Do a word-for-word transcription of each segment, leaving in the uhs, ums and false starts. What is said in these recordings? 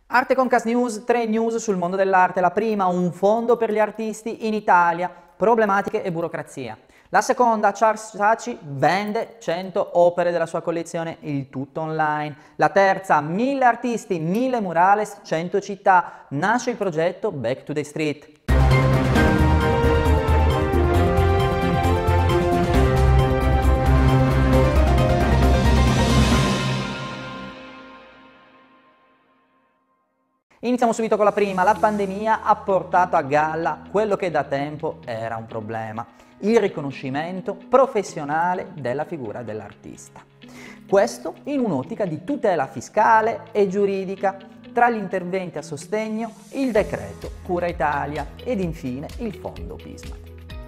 Arte Concast News, tre news sul mondo dell'arte. La prima, un fondo per gli artisti in Italia, problematiche e burocrazia. La seconda, Charles Saatchi vende cento opere della sua collezione, il tutto online. La terza, mille artisti, mille murales, cento città. Nasce il progetto Back to the Street. Iniziamo subito con la prima. La pandemia ha portato a galla quello che da tempo era un problema: il riconoscimento professionale della figura dell'artista. Questo in un'ottica di tutela fiscale e giuridica. Tra gli interventi a sostegno, il decreto Cura Italia ed infine il fondo Bismarck.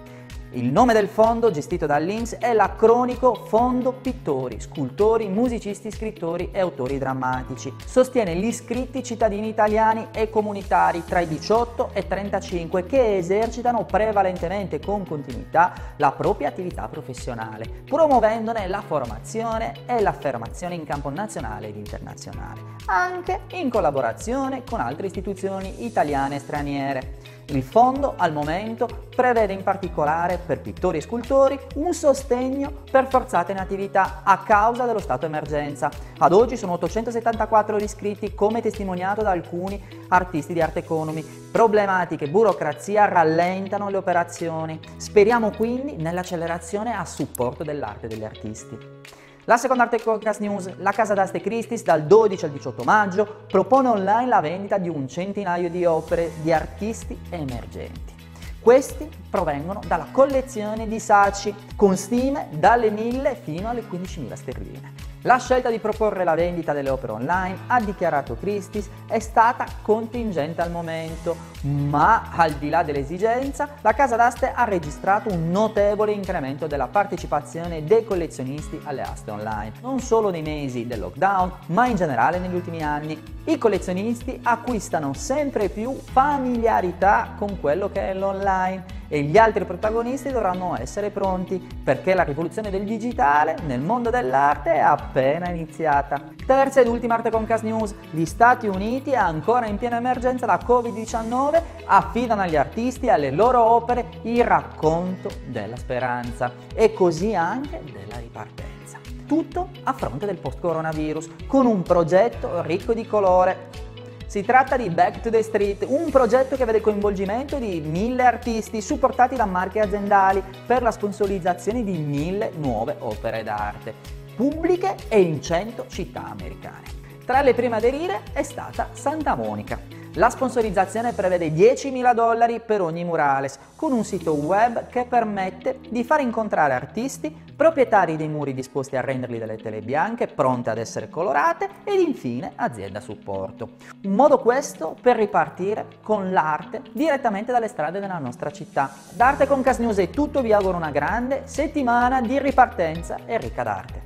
Il nome del fondo, gestito dall'I N P S, è l'acronico Fondo Pittori, Scultori, Musicisti, Scrittori e Autori Drammatici. Sostiene gli iscritti cittadini italiani e comunitari tra i diciotto e i trentacinque che esercitano prevalentemente con continuità la propria attività professionale, promuovendone la formazione e l'affermazione in campo nazionale ed internazionale, anche in collaborazione con altre istituzioni italiane e straniere. Il fondo al momento prevede in particolare per pittori e scultori un sostegno per forzate in attività a causa dello stato emergenza. Ad oggi sono ottocentosettantaquattro gli iscritti, come testimoniato da alcuni artisti di Art Economy. Problematiche e burocrazia rallentano le operazioni. Speriamo quindi nell'accelerazione a supporto dell'arte degli artisti. La seconda Arte Concast News, la casa d'aste Christie's dal dodici al diciotto maggio propone online la vendita di un centinaio di opere di artisti emergenti. Questi provengono dalla collezione di Saatchi, con stime dalle mille fino alle quindicimila sterline. La scelta di proporre la vendita delle opere online, ha dichiarato Christie's, è stata contingente al momento, ma al di là dell'esigenza, la casa d'aste ha registrato un notevole incremento della partecipazione dei collezionisti alle aste online, non solo nei mesi del lockdown, ma in generale negli ultimi anni. I collezionisti acquistano sempre più familiarità con quello che è l'online e gli altri protagonisti dovranno essere pronti, perché la rivoluzione del digitale nel mondo dell'arte è appena iniziata. Terza ed ultima Arte Concast News, gli Stati Uniti, ancora in piena emergenza da covid diciannove, affidano agli artisti e alle loro opere il racconto della speranza e così anche della ripartenza. Tutto a fronte del post-coronavirus, con un progetto ricco di colore. Si tratta di Back to the Street, un progetto che vede il coinvolgimento di mille artisti supportati da marche aziendali per la sponsorizzazione di mille nuove opere d'arte, pubbliche e in cento città americane. Tra le prime ad aderire è stata Santa Monica. La sponsorizzazione prevede diecimila dollari per ogni murales, con un sito web che permette di far incontrare artisti, proprietari dei muri disposti a renderli delle tele bianche pronte ad essere colorate ed infine azienda supporto. Un modo questo per ripartire con l'arte direttamente dalle strade della nostra città. Da Arte Concast News è tutto, vi auguro una grande settimana di ripartenza e ricca d'arte.